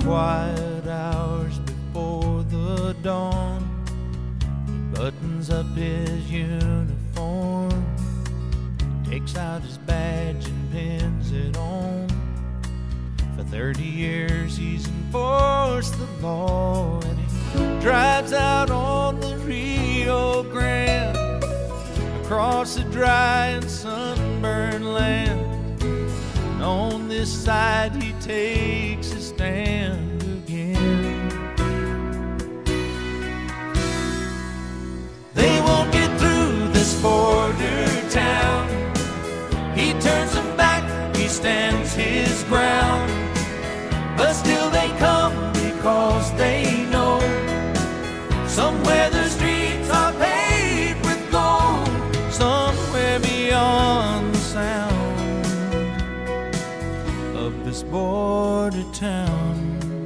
quiet hours before the dawn, he buttons up his uniform, takes out his badge and pins it on. For 30 years he's enforced the law, and he drives out on the Rio Grande, across the dry and sunburned land. And on this side he takes his stand again. They won't get through this border town. He turns them back, he stands his ground. But still they come because they know somewhere the streets are paved with gold, somewhere beyond the sound of this border town.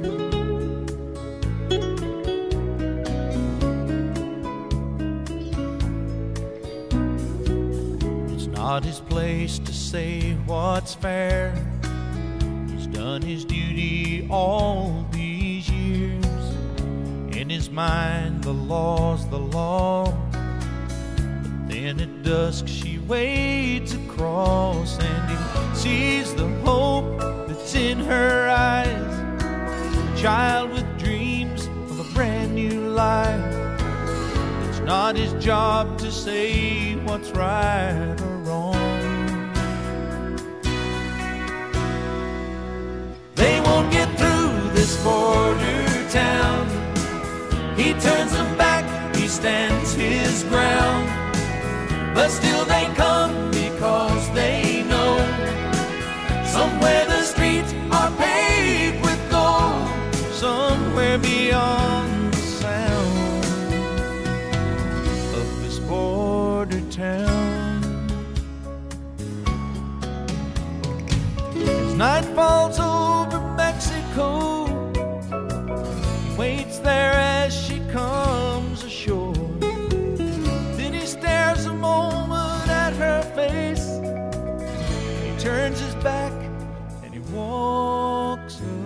It's not his place to say what's fair. He's done his duty all these years. In his mind the law's the law, but then at dusk she wades across, and he sees the hope that's in her eyes, a child with dreams of a brand new life. It's not his job to say what's right or wrong. They won't get through this border town. He turns them back, he stands his ground. But still they come because they know somewhere the streets are paved with gold, somewhere beyond the sound of this border town. As night falls over Mexico, he waits there as she comes ashore. Then he stares a moment at her face, he turns his back and he walks away.